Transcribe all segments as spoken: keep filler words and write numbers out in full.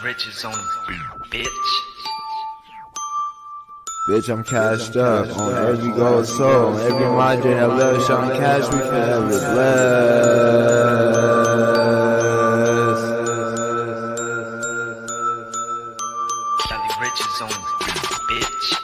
Riches on bitch. Bitch, I'm cashed up on every gold soul, on every madre that loves Sean Cash, we forever blessed. Riches on bitch.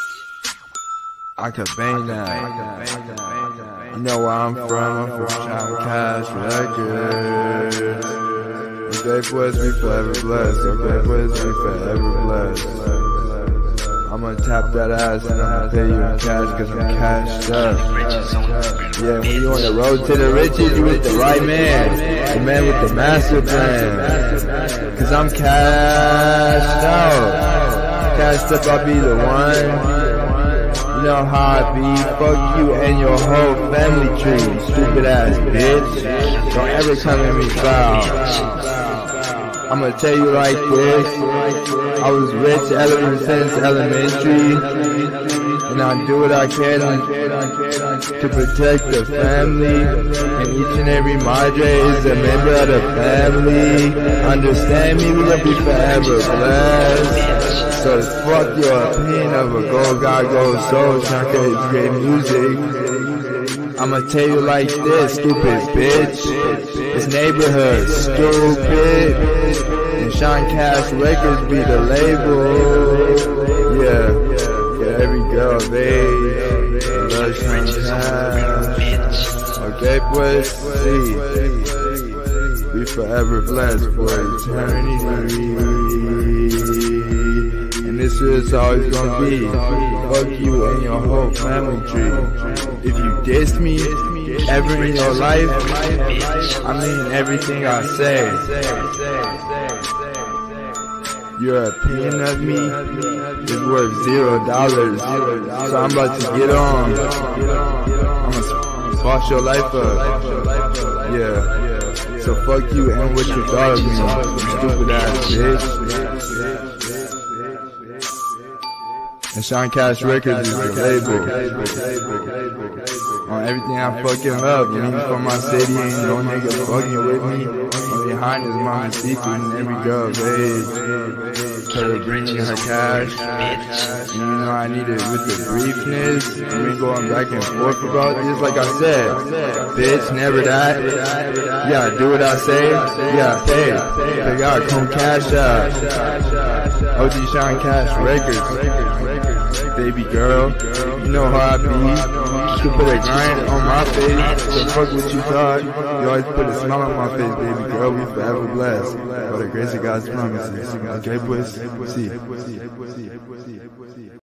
I could bang that. You know where I'm from, I'm from Sean Cash Records. Okay, boys, we forever blessed. Okay, boys, we forever blessed. I'ma tap that ass and I'ma pay you in cash cause I'm cashed up. Yeah, when you on the road to the riches, you with the right man. The man with the master plan. Cause I'm cashed out. Cashed up, I'll be the one. You know how I be. Fuck you and your whole family tree. Stupid ass bitch. Don't ever come at me foul. I'ma tell you like this, I was rich ever since elementary, and I do what I can to protect the family, and each and every madre is a member of the family. Understand me, we gonna be forever blessed. So fuck your opinion of a gold guy, gold soul, Sean Cash great music. I'ma tell you like this, stupid bitch. This neighborhood, stupid. And Sean Cash Records be the label. Yeah, yeah, every girl of age loves Sean Cash. Okay, boys, see, we forever blessed for eternity. And this is how it's gonna be. Fuck you and your whole family tree. If you diss me ever in your life, I mean everything I say. Your opinion of me is worth zero dollars. So I'm about to get on. I'm gonna boss your life up. Yeah. So fuck you and what you thought of me, you stupid ass bitch. And Sean Cash Records is the label. On everything I fucking love. You ain't from my city, ain't no nigga fucking with me. On behind his mama's secret and every girl of age. Her bringing her cash. And you know I need it with the briefness. We ain't going back and forth about this. Like I said, bitch, never that. Yeah, do what I say. Yeah, pay. They got come cash out. O G Sean Cash Records. Baby girl, you know how I be. You put a grind on my face, so fuck what you thought. You always put a smile on my face, baby girl. We forever blessed by the grace of God's promises. Okay, boys? See.